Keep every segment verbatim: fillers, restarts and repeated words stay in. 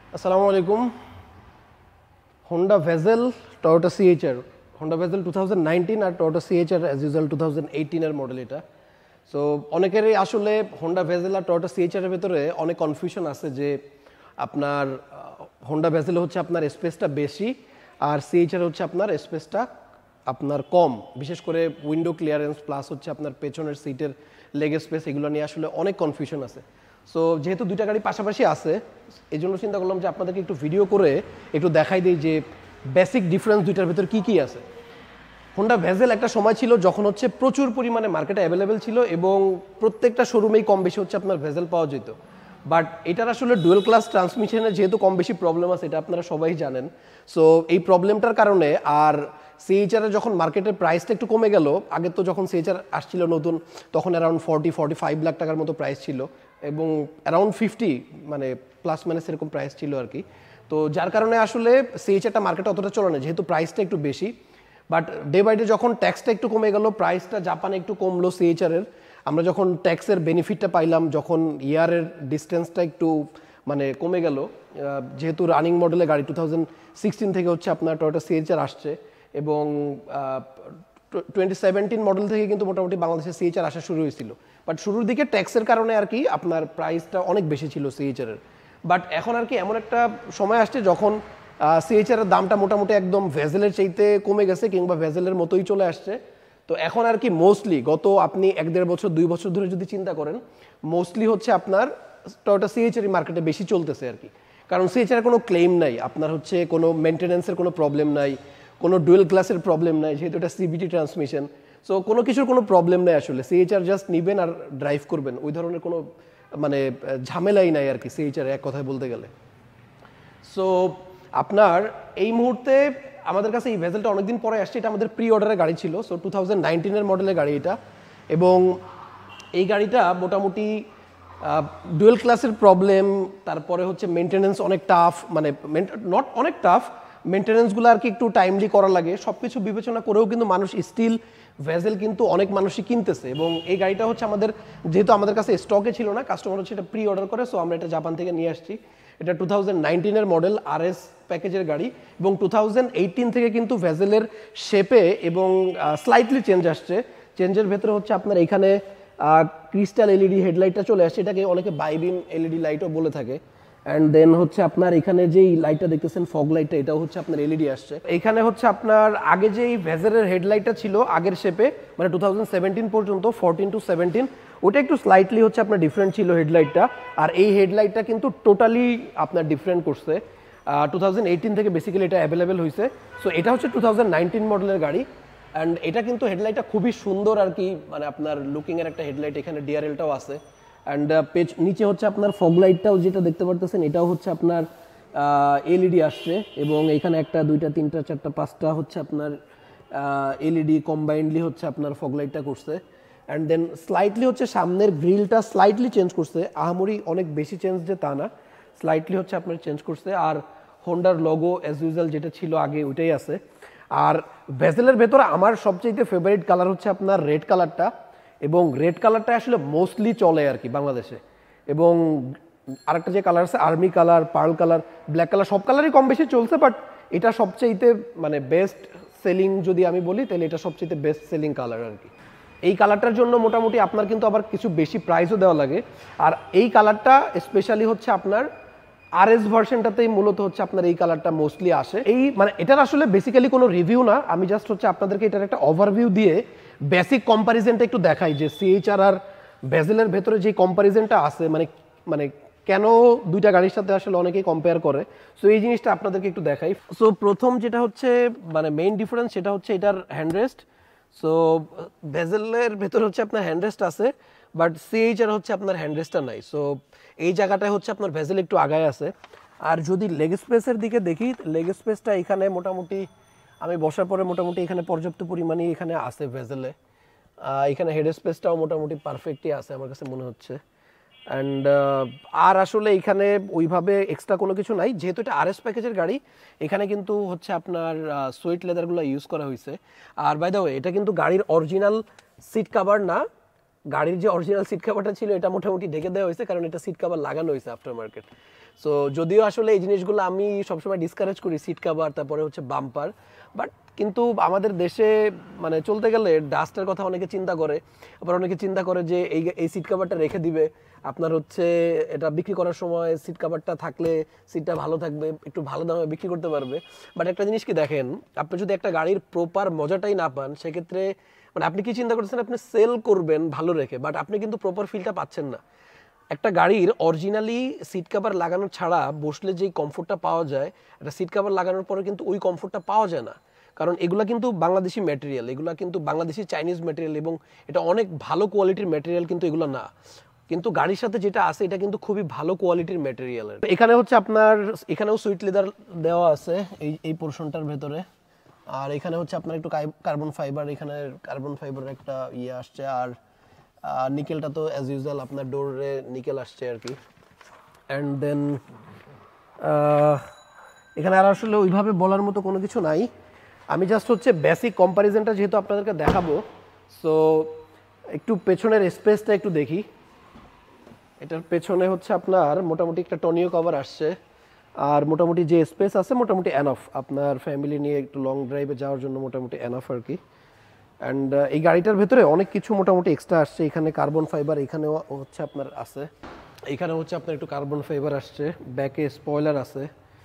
আসসালামু আলাইকুম। Honda Vezel, Toyota CHR. Honda Vezel two thousand nineteen আর Toyota CHR as usual two thousand এইটিনের model এটা। So অনেকেরই আসলে হোন্ডা ভেজেল আর টয়োটা সিএইচআরের ভেতরে অনেক কনফিউশন আছে যে আপনার হোন্ডা ভেজেল হচ্ছে আপনার স্পেসটা বেশি আর সিএইচআর হচ্ছে আপনার স্পেসটা আপনার কম, বিশেষ করে উইন্ডো ক্লিয়ারেন্স প্লাস হচ্ছে আপনার পেছনের সিটের লেগ স্পেস, এগুলো নিয়ে আসলে অনেক কনফিউশন আছে। সো যেহেতু দুইটা গাড়ি পাশাপাশি আছে এই জন্য চিন্তা করলাম যে আপনাদেরকে একটু ভিডিও করে একটু দেখাই দিই যে বেসিক ডিফারেন্স দুইটার ভিতর কী কী আছে। হোন্ডা ভেজেল একটা সময় ছিল যখন হচ্ছে প্রচুর পরিমাণে মার্কেটে অ্যাভেলেবেল ছিল এবং প্রত্যেকটা শোরুমেই কম বেশি হচ্ছে আপনার ভেজেল পাওয়া যেত। বাট এটার আসলে ডুয়েল ক্লাস ট্রান্সমিশনের যেহেতু কম বেশি প্রবলেম আছে এটা আপনারা সবাই জানেন। সো এই প্রবলেমটার কারণে আর সিএইচআরের যখন মার্কেটের প্রাইসটা একটু কমে গেল, আগে তো যখন সিএইচআর আসছিল নতুন তখন around forty forty five lakh টাকার মতো প্রাইস ছিল এবং অ্যারাউন্ড ফিফটি মানে প্লাস মাইনাস এরকম প্রাইস ছিল আর কি। তো যার কারণে আসলে সিএইচআরটা মার্কেটে অতটা চলে না যেহেতু প্রাইসটা একটু বেশি। বাট ডে বাই ডে যখন ট্যাক্সটা একটু কমে গেল, প্রাইসটা জাপানে একটু কমলো সিএইচআরের, আমরা যখন ট্যাক্সের বেনিফিটটা পাইলাম, যখন ইয়ারের ডিস্টেন্সটা একটু মানে কমে গেল, যেহেতু রানিং মডেলে গাড়ি টু থাউজেন্ড সিক্সটিন থেকে হচ্ছে আপনার টয়োটা সিএইচআর আসছে এবং টোয়েন্টি সেভেন্টিন মডেল থেকে কিন্তু মোটামুটি বাংলাদেশে সিএইচআর আসা শুরু হয়েছিল। বাট শুরুর দিকে ট্যাক্সের কারণে আর কি আপনার প্রাইসটা অনেক বেশি ছিল সিএইচআরের। বাট এখন আর কি এমন একটা সময় আসছে যখন সিএইচআরের দামটা মোটামুটি একদম ভেজেলের চাইতে কমে গেছে কিংবা ভেজেলের মতোই চলে আসছে। তো এখন আর কি মোস্টলি গত আপনি এক দেড় বছর দুই বছর ধরে যদি চিন্তা করেন, মোস্টলি হচ্ছে আপনার টয়োটা সিএইচআর মার্কেটে বেশি চলতেছে আর কি। কারণ সিএইচআর কোনো ক্লেম নাই, আপনার হচ্ছে কোনো মেনটেন্যান্সের কোনো প্রবলেম নাই, কোনো ডুয়েল ক্লাসের প্রবলেম নাই যেহেতু এটা সিবিটি ট্রান্সমিশন। সো কোনো কিছুর কোনো প্রবলেম নাই আসলে, সিএইচআর জাস্ট নিবেন আর ড্রাইভ করবেন, ওই ধরনের কোনো মানে ঝামেলাই নাই আর কি সিএইচআর এক কথায় বলতে গেলে। সো আপনার এই মুহূর্তে আমাদের কাছে এই ভেজেলটা অনেকদিন পরে আসছে, এটা আমাদের প্রি অর্ডারের গাড়ি ছিল। সো টু থাউজেন্ড নাইনটিনের মডেলের গাড়ি এটা এবং এই গাড়িটা মোটামুটি ডুয়েল ক্লাসের প্রবলেম, তারপরে হচ্ছে মেনটেন্যান্স অনেক টাফ, মানে নট অনেক টাফ, মেনটেন্যান্সগুলো আর কি একটু টাইমলি করা লাগে, সব কিছু বিবেচনা করেও কিন্তু মানুষ স্টিল ভেজেল কিন্তু অনেক মানুষই কিনতেছে। এবং এই গাড়িটা হচ্ছে আমাদের যেহেতু আমাদের কাছে স্টকে ছিল না, কাস্টমার হচ্ছে এটা প্রি অর্ডার করে, সো আমরা এটা জাপান থেকে নিয়ে আসছি। এটা টু থাউজেন্ড নাইনটিনের মডেল আর এস প্যাকেজের গাড়ি এবং টু থাউজেন্ড এইটিন থেকে কিন্তু ভেজেলের শেপে এবং স্লাইটলি চেঞ্জ আসছে। চেঞ্জের ভেতরে হচ্ছে আপনার এখানে ক্রিস্টাল এলইডি হেডলাইটটা চলে আসছে, এটাকে অনেকে বাইবিম এলইডি লাইটও বলে থাকে। অ্যান্ড দেন হচ্ছে আপনার এখানে যেই লাইটটা দেখতেছেন ফগ লাইটটা, এটাও হচ্ছে আপনার এলইডি আসছে। এইখানে হচ্ছে আপনার আগে যেই ভেজেলের হেডলাইটটা ছিল আগের শেপে, মানে টু থাউজেন্ড সেভেন্টিন পর্যন্ত ফোরটিন টু সেভেন্টিন ওটা একটু স্লাইটলি হচ্ছে আপনার ডিফারেন্ট ছিল হেডলাইটটা, আর এই হেডলাইটটা কিন্তু টোটালি আপনার ডিফারেন্ট করছে। টু থাউজেন্ড এইটিন থেকে বেসিক্যালি এটা অ্যাভেলেবেল হয়েছে। সো এটা হচ্ছে টু থাউজেন্ড নাইনটিন মডেলের গাড়ি অ্যান্ড এটা কিন্তু হেডলাইটটা খুবই সুন্দর আর কি, মানে আপনার লুকিংয়ের একটা হেডলাইট, এখানে ডিআরএলটাও আছে। অ্যান্ড পেজ নিচে হচ্ছে আপনার ফগ লাইটটাও যেটা দেখতে পারতেছেন এটাও হচ্ছে আপনার এলইডি আসছে এবং এখানে একটা দুইটা তিনটা চারটা পাঁচটা হচ্ছে আপনার এলইডি কম্বাইন্ডলি হচ্ছে আপনার ফগ লাইটটা করছে। অ্যান্ড দেন স্লাইটলি হচ্ছে সামনের গ্রিলটা স্লাইটলি চেঞ্জ করছে, আহামরি অনেক বেশি চেঞ্জ যে তা না, স্লাইটলি হচ্ছে আপনার চেঞ্জ করছে। আর হোন্ডার লোগো অ্যাজ ইউজুয়াল যেটা ছিল আগে ওইটাই আছে। আর ভেজেলের ভেতরে আমার সবচেয়ে ফেভারিট কালার হচ্ছে আপনার রেড কালারটা এবং রেড কালারটা আসলে মোস্টলি চলে আর কি বাংলাদেশে। এবং আরেকটা যে কালার আছে army colour, pearl colour, black colour, সব কালারই কম বেশি চলছে, বাট এটা সবচেয়েতে মানে বেস্ট সেলিং যদি আমি বলি তাহলে এটা সবচেয়ে বেস্ট সেলিং কালার আর কি। এই কালারটার জন্য মোটামুটি আপনার কিন্তু আবার কিছু বেশি প্রাইসও দেওয়া লাগে। আর এই কালারটা স্পেশালি হচ্ছে আপনার আর এস ভার্সনটাতেই মূলত হচ্ছে আপনার এই কালারটা মোস্টলি আসে। এই মানে এটার আসলে বেসিক্যালি কোনো রিভিউ না, আমি জাস্ট হচ্ছে আপনাদেরকে এটার একটা ওভারভিউ দিয়ে বেসিক কম্পারিজনটা একটু দেখাই যে সিএইচআর আর ভেজেলের ভেতরে যে কম্পারিজনটা আছে, মানে মানে কেন দুইটা গাড়ির সাথে আসলে অনেকেই কম্পেয়ার করে। সো এই জিনিসটা আপনাদেরকে একটু দেখাই। সো প্রথম যেটা হচ্ছে মানে মেইন ডিফারেন্স সেটা হচ্ছে এটার হ্যান্ডরেস্ট। সো ভেজেলের ভেতরে হচ্ছে আপনার হ্যান্ডরেস্ট আছে, বাট সিএইচআর হচ্ছে আপনার হ্যান্ডরেস্টটা নাই। সো এই জায়গাটায় হচ্ছে আপনার ভেজেল একটু আগায় আছে। আর যদি লেগ স্পেসের দিকে দেখি, লেগ স্পেসটা এখানে মোটামুটি আমি বসার পরে মোটামুটি এখানে পর্যাপ্ত পরিমাণে এখানে আছে ভেজেলে। এখানে হেড স্পেসটাও মোটামুটি পারফেক্টই আছে আমার কাছে মনে হচ্ছে। অ্যান্ড আর আসলে এখানে ওইভাবে এক্সট্রা কোনো কিছু নাই, যেহেতু এটা আর এস প্যাকেজের গাড়ি এখানে কিন্তু হচ্ছে আপনার সুইট লেদারগুলো ইউজ করা হয়েছে। আর বাই দ্য ওয়ে এটা কিন্তু গাড়ির অরিজিনাল সিট কাভার না, গাড়ির যে অরিজিনাল সিট কাভারটা ছিল এটা মোটামুটি ঢেকে দেওয়া হয়েছে কারণ এটা সিট কাভার লাগানো হয়েছে আফটার মার্কেট। সো যদিও আসলে এই জিনিসগুলো আমি সবসময় ডিসকারেজ করি, সিট কাভার তারপরে হচ্ছে বাম্পার, বাট কিন্তু আমাদের দেশে মানে চলতে গেলে ডাস্টের কথা অনেকে চিন্তা করে, আবার অনেকে চিন্তা করে যে এই এই সিট কাভারটা রেখে দিবে, আপনার হচ্ছে এটা বিক্রি করার সময় সিট কাভারটা থাকলে সিটটা ভালো থাকবে, একটু ভালো দামে বিক্রি করতে পারবে। বাট একটা জিনিস কি দেখেন, আপনি যদি একটা গাড়ির প্রপার মজাটাই না পান, সেক্ষেত্রে মানে আপনি কি চিন্তা করছেন আপনি সেল করবেন ভালো রেখে, বাট আপনি কিন্তু প্রপার ফিলটা পাচ্ছেন না। একটা গাড়ির অরিজিনালি সিট কাভার লাগানো ছাড়া বসলে যেই কমফোর্টটা পাওয়া যায়, একটা সিট কাভার লাগানোর পরে কিন্তু ওই কমফোর্টটা পাওয়া যায় না, কারণ এগুলা কিন্তু বাংলাদেশি ম্যাটেরিয়াল, এগুলা কিন্তু বাংলাদেশি চাইনিজ ম্যাটেরিয়াল, এবং এটা অনেক ভালো কোয়ালিটির ম্যাটেরিয়াল কিন্তু এগুলো না, কিন্তু গাড়ির সাথে যেটা আছে এটা কিন্তু খুবই ভালো কোয়ালিটির ম্যাটেরিয়াল। এখানে হচ্ছে আপনার এখানেও সুইট লেদার দেওয়া আছে এই এই পোর্শনটার ভেতরে, আর এখানে হচ্ছে আপনার একটু কার্বন ফাইবার, এখানে কার্বন ফাইবারের একটা ইয়ে আসছে, আর নিকেলটা তো অ্যাজ ইউজুয়াল আপনার ডোরে নিকেল আসছে আর কি। অ্যান্ড দেন এখানে আর আসলে ওইভাবে বলার মতো কোনো কিছু নাই, আমি জাস্ট হচ্ছে বেসিক কম্প্যারিজনটা যেহেতু আপনাদেরকে দেখাবো, সো একটু পেছনের স্পেসটা একটু দেখি। এটার পেছনে হচ্ছে আপনার মোটামুটি একটা টনিও কভার আসছে, আর মোটামুটি যে স্পেস আছে মোটামুটি এনাফ আপনার ফ্যামিলি নিয়ে একটু লং ড্রাইভে যাওয়ার জন্য মোটামুটি এনাফ আর কি। অ্যান্ড এই গাড়িটার ভেতরে অনেক কিছু মোটামুটি এক্সট্রা আসছে, এখানে কার্বন ফাইবার এখানেও হচ্ছে আপনার আছে, এখানে হচ্ছে আপনার একটু কার্বন ফাইবার আসছে, ব্যাকে স্পয়লার আছে,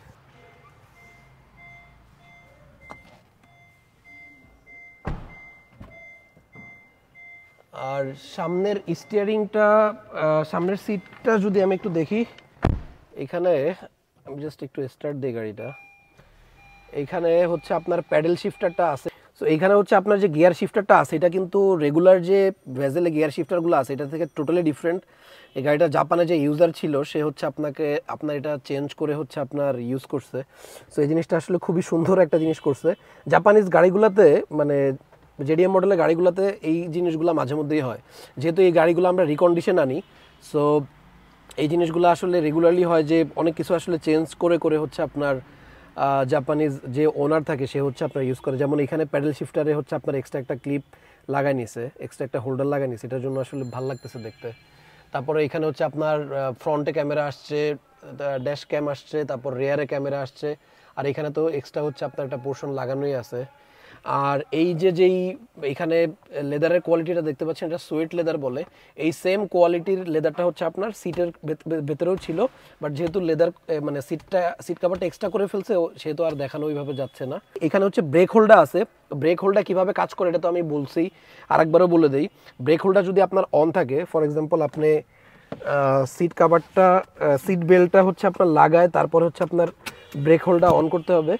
আর সামনের স্টিয়ারিংটা সামনের সিটটা যদি আমি একটু দেখি, এখানে আমি জাস্ট একটু স্টার্ট দিই গাড়িটা, এইখানে হচ্ছে আপনার প্যাডেল শিফটারটা আছে। সো এইখানে হচ্ছে আপনার যে গিয়ার শিফটারটা আছে এটা কিন্তু রেগুলার যে ভেজেলে গিয়ার শিফটারগুলো আছে এটা থেকে টোটালি ডিফারেন্ট। এই গাড়িটা জাপানে যে ইউজার ছিল সে হচ্ছে আপনাকে আপনার এটা চেঞ্জ করে হচ্ছে আপনার ইউজ করছে। সো এই জিনিসটা আসলে খুবই সুন্দর একটা জিনিস করছে। জাপানিজ গাড়িগুলোতে মানে জেডিএম মডেলের গাড়িগুলোতে এই জিনিসগুলো মাঝে মধ্যেই হয়, যেহেতু এই গাড়িগুলো আমরা রিকন্ডিশন আনি, সো এই জিনিসগুলো আসলে রেগুলারলি হয় যে অনেক কিছু আসলে চেঞ্জ করে করে হচ্ছে আপনার জাপানিজ যে ওনার থাকে সে হচ্ছে আপনার ইউজ করে। যেমন এখানে প্যাডেল শিফটারে হচ্ছে আপনার এক্সট্রা একটা ক্লিপ লাগাই নিছে, এক্সট্রা একটা হোল্ডার লাগাই নিছে, এটার জন্য আসলে ভালো লাগতেছে দেখতে। তারপরে এখানে হচ্ছে আপনার ফ্রন্টে ক্যামেরা আসছে, ড্যাশ ক্যাম আসছে, তারপর রেয়ারে ক্যামেরা আসছে, আর এখানে তো এক্সট্রা হচ্ছে আপনার একটা পোর্শন লাগানোই আছে। আর এই যে যেই এখানে লেদারের কোয়ালিটিটা দেখতে পাচ্ছেন এটা সুইট লেদার বলে, এই সেম কোয়ালিটির লেদারটা হচ্ছে আপনার সিটের ভেতরেও ছিল, বাট যেহেতু লেদার মানে সিটটা সিট কাভারটা এক্সট্রা করে ফেলছে সেহেতু আর দেখানো ওইভাবে যাচ্ছে না। এখানে হচ্ছে ব্রেক হোল্ডার আছে, ব্রেক হোল্ডার কীভাবে কাজ করে এটা তো আমি বলছি, আরেকবারও বলে দিই। ব্রেক হোল্ডার যদি আপনার অন থাকে, ফর এক্সাম্পল আপনি সিট কাভারটা সিট বেল্টটা হচ্ছে আপনার লাগায়, তারপর হচ্ছে আপনার ব্রেক হোল্ডার অন করতে হবে।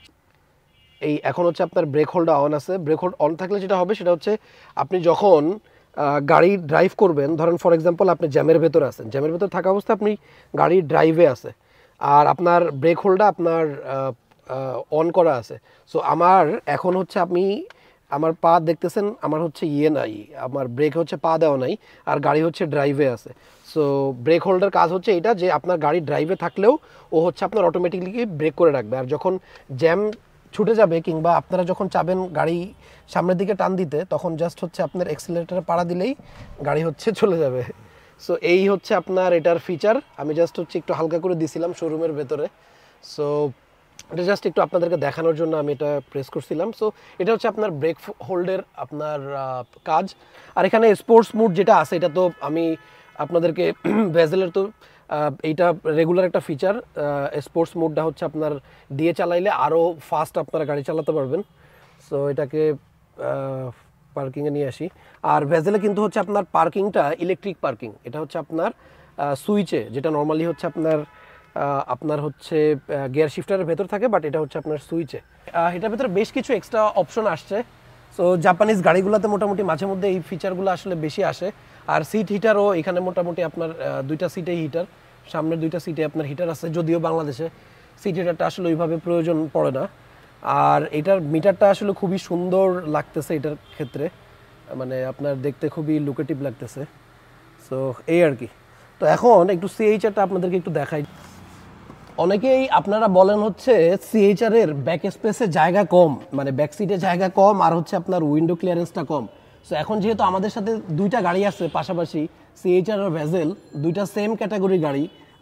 এই এখন হচ্ছে আপনার ব্রেক হোল্ডার অন আছে, ব্রেক হোল্ড অন থাকলে যেটা হবে সেটা হচ্ছে আপনি যখন গাড়ি ড্রাইভ করবেন, ধরেন ফর এক্সাম্পল আপনি জ্যামের ভেতর আছেন, জ্যামের ভেতর থাকা অবস্থায় আপনি গাড়ি ড্রাইভে আছে আর আপনার ব্রেক হোল্ডার আপনার অন করা আছে। সো আমার এখন হচ্ছে আপনি আমার পা দেখতেছেন আমার হচ্ছে ইয়ে নাই, আমার ব্রেক হচ্ছে পা দেওয়া নাই, আর গাড়ি হচ্ছে ড্রাইভে আছে। সো ব্রেক হোল্ডার কাজ হচ্ছে এটা যে আপনার গাড়ি ড্রাইভে থাকলেও ও হচ্ছে আপনার অটোমেটিকলি ব্রেক করে রাখবে, আর যখন জ্যাম ছুটে যাবে কিংবা আপনারা যখন চাবেন গাড়ি সামনের দিকে টান দিতে তখন জাস্ট হচ্ছে আপনার এক্সিলারেটরে পাড়া দিলেই গাড়ি হচ্ছে চলে যাবে। সো এই হচ্ছে আপনার এটার ফিচার, আমি জাস্ট হচ্ছে একটু হালকা করে দিছিলাম শোরুমের ভেতরে। সো এটা জাস্ট একটু আপনাদেরকে দেখানোর জন্য আমি এটা প্রেস করছিলাম। সো এটা হচ্ছে আপনার ব্রেক হোল্ডের আপনার কাজ। আর এখানে স্পোর্টস মুড যেটা আছে এটা তো আমি আপনাদেরকে ভেজেলের তো এইটা রেগুলার একটা ফিচার, স্পোর্টস মোডটা হচ্ছে আপনার দিয়ে চালাইলে আরও ফাস্ট আপনারা গাড়ি চালাতে পারবেন। সো এটাকে পার্কিংয়ে নিয়ে আসি। আর ভেজেলে কিন্তু হচ্ছে আপনার পার্কিংটা ইলেকট্রিক পার্কিং, এটা হচ্ছে আপনার সুইচে, যেটা নর্মালি হচ্ছে আপনার আপনার হচ্ছে গিয়ার শিফটারের ভেতর থাকে, বাট এটা হচ্ছে আপনার সুইচে। এটার ভেতরে বেশ কিছু এক্সট্রা অপশন আসছে। সো জাপানিজ গাড়িগুলোতে মোটামুটি মাঝে মধ্যে এই ফিচারগুলো আসলে বেশি আসে। আর সিট হিটারও এখানে মোটামুটি আপনার দুইটা সিটেই হিটার, সামনের দুইটা সিটে আপনার হিটার আছে, যদিও বাংলাদেশে সিট হিটারটা আসলে ওইভাবে প্রয়োজন পড়ে না। আর এটার মিটারটা আসলে খুবই সুন্দর লাগতেছে এটার ক্ষেত্রে, মানে আপনার দেখতে খুবই লুকেটিভ লাগতেছে। সো এই আর কি। তো এখন একটু সিএইচআরটা আপনাদেরকে একটু দেখাই। অনেকেই আপনারা বলেন হচ্ছে সিএইচআর এর ব্যাক স্পেসে জায়গা কম, মানে ব্যাক সিটে জায়গা কম, আর হচ্ছে আপনার উইন্ডো ক্লিয়ারেন্সটা কম। সো এখন যেহেতু আমাদের সাথে দুইটা গাড়ি আছে পাশাপাশি, সিএইচআর আর ভেজেল, দুইটা সেম ক্যাটাগরির গাড়ি,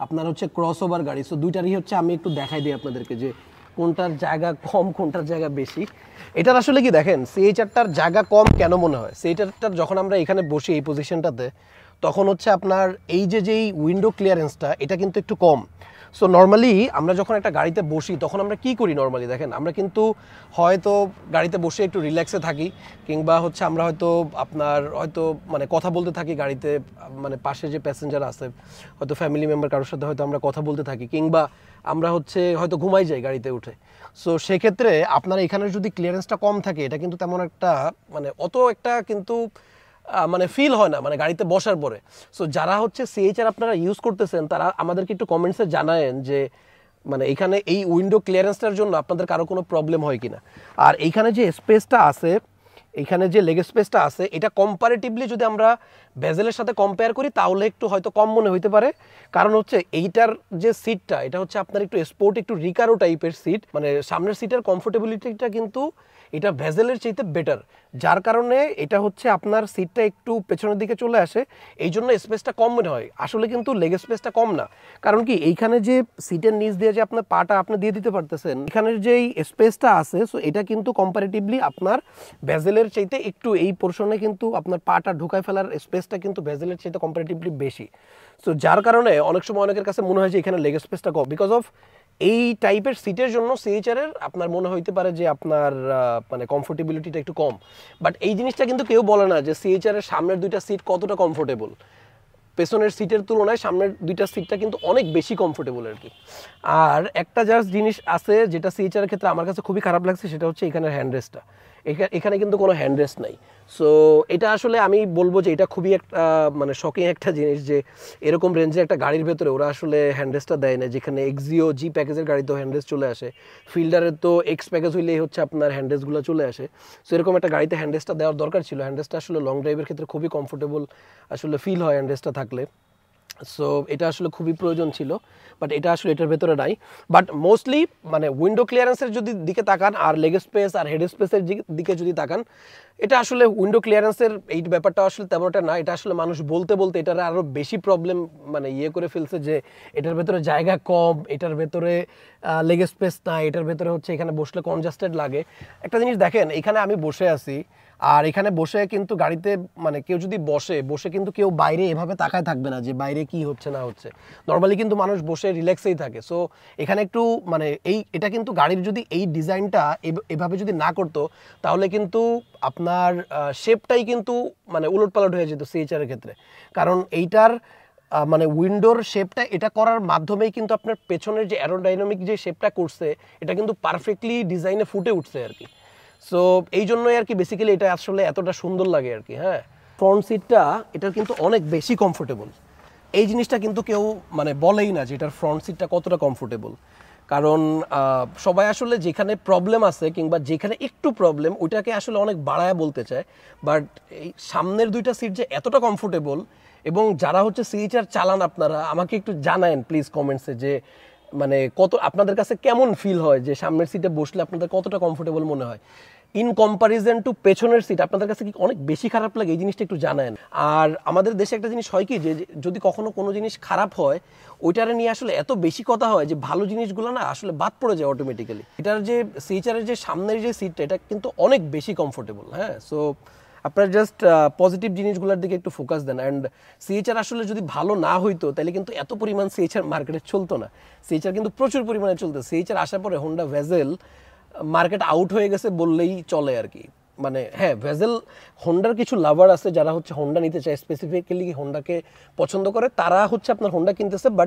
আপনার হচ্ছে ক্রস ওভার গাড়ি। সো দুইটারই হচ্ছে আমি একটু দেখাই দিই আপনাদেরকে যে কোনটার জায়গা কম কোনটার জায়গা বেশি। এটার আসলে কি দেখেন সিএইচআরটার জায়গা কম কেন মনে হয়, সিএইচআরটার যখন আমরা এখানে বসি এই পজিশনটাতে তখন হচ্ছে আপনার এই যে যেই উইন্ডো ক্লিয়ারেন্সটা এটা কিন্তু একটু কম। সো নর্মালি আমরা যখন একটা গাড়িতে বসি তখন আমরা কি করি নর্মালি দেখেন, আমরা কিন্তু হয়তো গাড়িতে বসে একটু রিল্যাক্সে থাকি, কিংবা হচ্ছে আমরা হয়তো আপনার হয়তো মানে কথা বলতে থাকি গাড়িতে, মানে পাশে যে প্যাসেঞ্জার আছে হয়তো ফ্যামিলি মেম্বার কারোর সাথে হয়তো আমরা কথা বলতে থাকি, কিংবা আমরা হচ্ছে হয়তো ঘুমাই যাই গাড়িতে উঠে। সো সেক্ষেত্রে আপনার এখানে যদি ক্লিয়ারেন্সটা কম থাকে এটা কিন্তু তেমন একটা মানে অত একটা কিন্তু মানে ফিল হয় না মানে গাড়িতে বসার পরে। সো যারা হচ্ছে সিএইচআর আপনারা ইউজ করতেছেন তারা আমাদেরকে একটু কমেন্টসে জানায়েন যে মানে এখানে এই উইন্ডো ক্লিয়ারেন্সটার জন্য আপনাদের কারো কোনো প্রবলেম হয় কিনা। আর এইখানে যে স্পেসটা আছে, এইখানে যে লেগ স্পেসটা আছে এটা কম্পারেটিভলি যদি আমরা ভেজেলের সাথে কম্পেয়ার করি তাহলে একটু হয়তো কম মনে হইতে পারে, কারণ হচ্ছে এইটার যে সিটটা এটা হচ্ছে আপনার একটু স্পোর্ট একটু রিকারো টাইপের সিট, মানে সামনের সিটের কমফোর্টেবিলিটিটা কিন্তু এটা ভেজেলের চাইতে বেটার, যার কারণে এটা হচ্ছে আপনার সিটটা একটু পেছনের দিকে চলে আসে, এই জন্য স্পেসটা কম মনে হয়। আসলে কিন্তু লেগ স্পেসটা কম না, কারণ কি এইখানে যে সিটের নিচ দিয়ে যে আপনার পাটা আপনি দিয়ে দিতে পারতেছেন, এখানের যেই স্পেসটা আছে সো এটা কিন্তু কম্পারেটিভলি আপনার ভেজেলের চাইতে একটু এই পোর্শনে কিন্তু আপনার পাটা ঢুকায় ফেলার স্পেসটা কিন্তু ভেজেলের চাইতে কম্পারেটিভলি বেশি। সো যার কারণে অনেক সময় অনেকের কাছে মনে হয় যে এখানে লেগ স্পেসটা কম, বিকজ অফ এই টাইপের সিটের জন্য সিএইচআর এর আপনার মনে হইতে পারে যে আপনার মানে কমফোর্টেবিলিটিটা একটু কম। বাট এই জিনিসটা কিন্তু কেউ বলে না যে সিএইচআর এর সামনের দুইটা সিট কতটা কমফোর্টেবল, পেছনের সিটের তুলনায় সামনের দুইটা সিটটা কিন্তু অনেক বেশি কমফোর্টেবল আর কি। আর একটা জাস্ট জিনিস আছে যেটা সিএইচআর এর ক্ষেত্রে আমার কাছে খুবই খারাপ লাগছে, সেটা হচ্ছে এখানে হ্যান্ডরেস্টটা, এখানে কিন্তু কোনো হ্যান্ডরেস্ট নাই। সো এটা আসলে আমি বলবো যে এটা খুবই একটা মানে শকিং একটা জিনিস যে এরকম রেঞ্জে একটা গাড়ির ভেতরে ওরা আসলে হ্যান্ডরেস্টটা দেয় না, যেখানে এক্সিও জি প্যাকেজের গাড়িতেও হ্যান্ডরেস্ট চলে আসে, ফিল্ডারের তো এক্স প্যাকেজ হইলেই হচ্ছে আপনার হ্যান্ডরেস্টগুলো চলে আসে। সো এরকম একটা গাড়িতে হ্যান্ডরেস্টটা দেওয়ার দরকার ছিল, হ্যান্ডরেস্টটা আসলে লং ড্রাইভের ক্ষেত্রে খুবই কমফোর্টেবল আসলে ফিল হয় হ্যান্ডরেস্টটা থাকলে। সো এটা আসলে খুবই প্রয়োজন ছিল, বাট এটা আসলে এটার ভেতরে নাই। বাট মোস্টলি মানে উইন্ডো ক্লিয়ারেন্সের যদি দিকে তাকান আর লেগ স্পেস আর হেড স্পেসের দিকে যদি তাকান, এটা আসলে উইন্ডো ক্লিয়ারেন্সের এই ব্যাপারটা আসলে তেমনটা না, এটা আসলে মানুষ বলতে বলতে এটার আরও বেশি প্রবলেম মানে ইয়ে করে ফেলছে যে এটার ভেতরে জায়গা কম, এটার ভেতরে লেগ স্পেস না, এটার ভেতরে হচ্ছে এখানে বসলে কনজাস্টেড লাগে। একটা জিনিস দেখেন, এখানে আমি বসে আছি আর এখানে বসে কিন্তু গাড়িতে মানে কেউ যদি বসে বসে কিন্তু কেউ বাইরে এভাবে তাকায় থাকবে না যে বাইরে কি হচ্ছে না হচ্ছে, নর্মালি কিন্তু মানুষ বসে রিল্যাক্সেই থাকে। সো এখানে একটু মানে এই এটা কিন্তু গাড়ির যদি এই ডিজাইনটা এভাবে যদি না করতো তাহলে কিন্তু আপনার শেপটাই কিন্তু মানে উলটপালট হয়ে যেত সিএইচআর এর ক্ষেত্রে, কারণ এইটার মানে উইন্ডোর শেপটা এটা করার মাধ্যমেই কিন্তু আপনার পেছনের যে অ্যারোডাইনামিক যে শেপটা করছে এটা কিন্তু পারফেক্টলি ডিজাইনে ফুটে উঠছে আর কি। সো এই জন্যই আর কি বেসিক্যালি এটা আসলে এতটা সুন্দর লাগে আর কি। হ্যাঁ, ফ্রন্ট সিটটা এটার কিন্তু অনেক বেশি কমফোর্টেবল, এই জিনিসটা কিন্তু কেউ মানে বলেই না যে এটার ফ্রন্ট সিটটা কতটা কমফোর্টেবল, কারণ সবাই আসলে যেখানে প্রবলেম আছে কিংবা যেখানে একটু প্রবলেম ওইটাকে আসলে অনেক বাড়ায় বলতে চায়, বাট এই সামনের দুইটা সিট যে এতটা কমফোর্টেবল, এবং যারা হচ্ছে সিএইচআর চালান আপনারা আমাকে একটু জানায়েন প্লিজ কমেন্টসে যে মানে কত আপনাদের কাছে কেমন ফিল হয়, যে সামনের সিটে বসলে আপনাদের কতটা কমফোর্টেবল মনে হয় ইন কম্পারিজন টু পেছনের সিট, আপনাদের কাছে কি অনেক বেশি খারাপ লাগে এই জিনিসটা একটু জানায়েন। আর আমাদের দেশে একটা জিনিস হয় কি যে যদি কখনো কোনো জিনিস খারাপ হয় ওইটারে নিয়ে আসলে এত বেশি কথা হয় যে ভালো জিনিসগুলো না আসলে বাদ পড়ে যায় অটোমেটিক্যালি। এটার যে সিএইচআরের যে সামনের যে সিটটা এটা কিন্তু অনেক বেশি কমফোর্টেবল। হ্যাঁ, সো আপনারা জাস্ট পজিটিভ জিনিসগুলোর দিকে একটু ফোকাস দেন। অ্যান্ড সিএইচআর আসলে যদি ভালো না হইতো তাহলে কিন্তু এত পরিমাণ সিএইচআর মার্কেটে চলতো না, সিএইচআর কিন্তু প্রচুর পরিমাণে চলতো। সিএইচআর আসার পরে হোন্ডা ভেজেল মার্কেট আউট হয়ে গেছে বললেই চলে আর কি। মানে হ্যাঁ, ভেজেল হোন্ডার কিছু লাভার আছে যারা হচ্ছে হোন্ডা নিতে চায়, স্পেসিফিক্যালি হোন্ডাকে পছন্দ করে, তারা হচ্ছে আপনার হোন্ডা কিনতেছে। বাট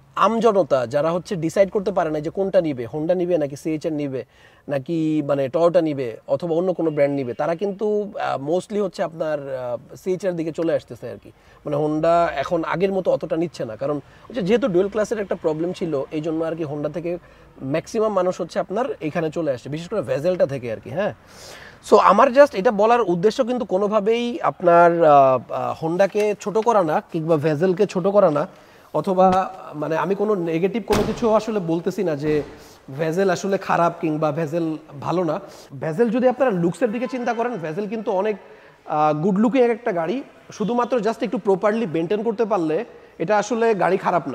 আমজনতা যারা হচ্ছে ডিসাইড করতে পারে না যে কোনটা নিবে, হোন্ডা নিবে নাকি সিএইচআর নিবে নাকি মানে টয়োটা নিবে অথবা অন্য কোনো ব্র্যান্ড নিবে, তারা কিন্তু মোস্টলি হচ্ছে আপনার সিএইচআর দিকে চলে আসতেছে আর কি। মানে হোন্ডা এখন আগের মতো অতটা নিচ্ছে না, কারণ হচ্ছে যেহেতু ডুয়েল ক্লাসের একটা প্রবলেম ছিল এই জন্য আর কি হোন্ডা থেকে ম্যাক্সিমাম মানুষ হচ্ছে আপনার এখানে চলে আসছে, বিশেষ করে ভেজেলটা থেকে আর কি। হ্যাঁ, সো আমার জাস্ট এটা বলার উদ্দেশ্য কিন্তু কোনোভাবেই আপনার হোন্ডাকে ছোট করা না কিংবা ভেজেলকে ছোট করা না, অথবা মানে আমি কোনো নেগেটিভ কোনো কিছু আসলে বলতেছি না যে ভেজেল আসলে খারাপ কিংবা ভেজেল ভালো না। ভেজেল যদি আপনারা লুকসের দিকে চিন্তা করেন, ভেজেল কিন্তু অনেক গুড লুকিং একটা গাড়ি, শুধুমাত্র জাস্ট একটু প্রপারলি মেনটেন করতে পারলে এটা আসলে গাড়ি খারাপ না।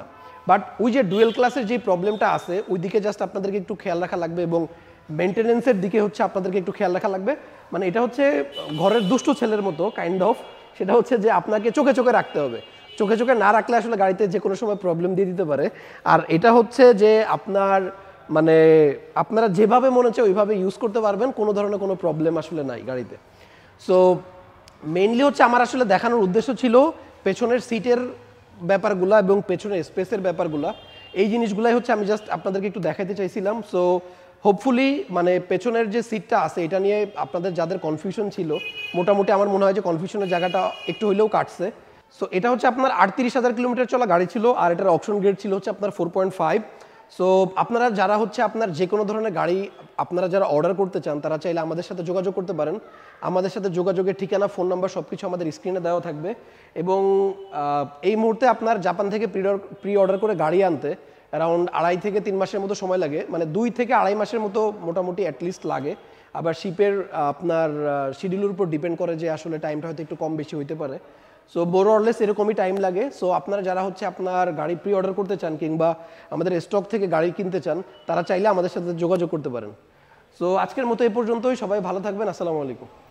বাট ওই যে ডুয়েল ক্লাসের যে প্রবলেমটা আছে ওই দিকে জাস্ট আপনাদেরকে একটু খেয়াল রাখা লাগবে এবং মেনটেনেন্সের দিকে হচ্ছে আপনাদেরকে একটু খেয়াল রাখা লাগবে। মানে এটা হচ্ছে ঘরের দুষ্ট ছেলের মতো কাইন্ড অফ, সেটা হচ্ছে যে আপনাকে চোখে চোখে রাখতে হবে, চোখে চোখে না রাখলে আসলে গাড়িতে যে কোনো সময় প্রবলেম দিয়ে দিতে পারে। আর এটা হচ্ছে যে আপনার মানে আপনারা যেভাবে মনে হচ্ছে ওইভাবে ইউজ করতে পারবেন, কোনো ধরনের কোনো প্রবলেম আসলে নাই গাড়িতে। সো মেইনলি হচ্ছে আমার আসলে দেখানোর উদ্দেশ্য ছিল পেছনের সিটের ব্যাপারগুলো এবং পেছনের স্পেসের ব্যাপারগুলো, এই জিনিসগুলাই হচ্ছে আমি জাস্ট আপনাদেরকে একটু দেখাইতে চাইছিলাম। সো হোপফুলি মানে পেছনের যে সিটটা আছে এটা নিয়ে আপনাদের যাদের কনফিউশন ছিল মোটামুটি আমার মনে হয় যে কনফিউশনের জায়গাটা একটু হইলেও কাটছে। সো এটা হচ্ছে আপনার আটত্রিশ হাজার কিলোমিটার চলা গাড়ি ছিল, আর এটার অপশন গ্রেড ছিল হচ্ছে আপনার ফোর পয়েন্ট ফাইভ। সো আপনারা যারা হচ্ছে আপনার যে কোনো ধরনের গাড়ি আপনারা যারা অর্ডার করতে চান তারা চাইলে আমাদের সাথে যোগাযোগ করতে পারেন। আমাদের সাথে যোগাযোগের ঠিকানা, ফোন নাম্বার সব কিছু আমাদের স্ক্রিনে দেওয়া থাকবে। এবং এই মুহূর্তে আপনার জাপান থেকে প্রি অর্ডার করে গাড়ি আনতে অ্যারাউন্ড আড়াই থেকে তিন মাসের মতো সময় লাগে, মানে দুই থেকে আড়াই মাসের মতো মোটামুটি অ্যাটলিস্ট লাগে। আবার শিপের আপনার শিডিউলের উপর ডিপেন্ড করে যে আসলে টাইমটা হয়তো একটু কম বেশি হইতে পারে। সো মোর অরলেস এরকমই টাইম লাগে। সো আপনারা যারা হচ্ছে আপনার গাড়ি প্রি অর্ডার করতে চান কিংবা আমাদের স্টক থেকে গাড়ি কিনতে চান তারা চাইলে আমাদের সাথে যোগাযোগ করতে পারেন। সো আজকের মতো এই পর্যন্তই, সবাই ভালো থাকবেন, আসসালামু আলাইকুম।